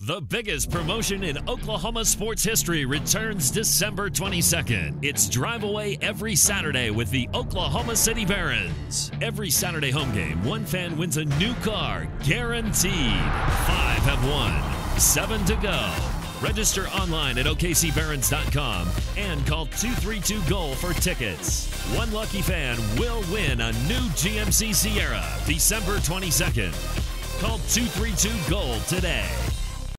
The biggest promotion in Oklahoma sports history returns December 22nd. It's drive away every Saturday with the Oklahoma City Barons. Every Saturday home game, one fan wins a new car, guaranteed. 5 have won, 7 to go. Register online at okcbarons.com and call 232-GOAL for tickets. One lucky fan will win a new GMC Sierra December 22nd. Call 232-GOAL today.